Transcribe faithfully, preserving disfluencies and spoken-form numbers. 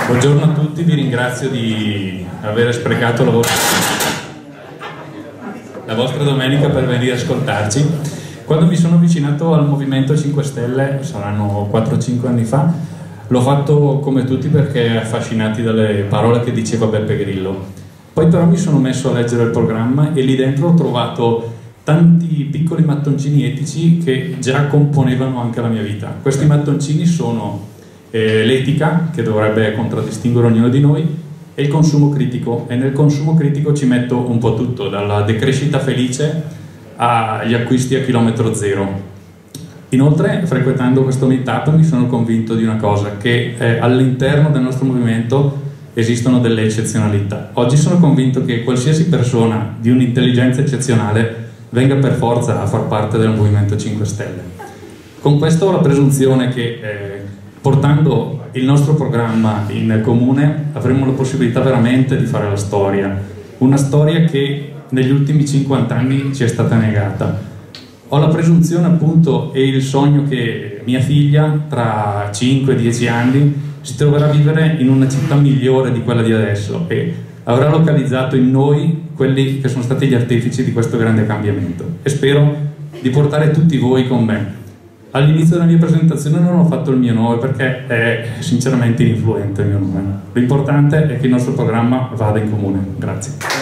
Buongiorno a tutti, vi ringrazio di aver sprecato la vostra, la vostra domenica per venire ad ascoltarci. Quando mi sono avvicinato al Movimento cinque Stelle, saranno quattro cinque anni fa, l'ho fatto come tutti perché affascinati dalle parole che diceva Beppe Grillo. Poi però mi sono messo a leggere il programma e lì dentro ho trovato tanti piccoli mattoncini etici che già componevano anche la mia vita. Questi mattoncini sono eh, l'etica, che dovrebbe contraddistinguere ognuno di noi, e il consumo critico. E nel consumo critico ci metto un po' tutto, dalla decrescita felice agli acquisti a chilometro zero. Inoltre, frequentando questo meetup, mi sono convinto di una cosa, che eh, all'interno del nostro movimento esistono delle eccezionalità. Oggi sono convinto che qualsiasi persona di un'intelligenza eccezionale venga per forza a far parte del Movimento cinque Stelle. Con questo ho la presunzione che eh, portando il nostro programma in comune avremo la possibilità veramente di fare la storia, una storia che negli ultimi cinquanta anni ci è stata negata. Ho la presunzione appunto e il sogno che mia figlia tra cinque dieci anni si troverà a vivere in una città migliore di quella di adesso e avrà localizzato in noi quelli che sono stati gli artefici di questo grande cambiamento, e spero di portare tutti voi con me. All'inizio della mia presentazione non ho fatto il mio nome perché è sinceramente ininfluente il mio nome. L'importante è che il nostro programma vada in comune. Grazie.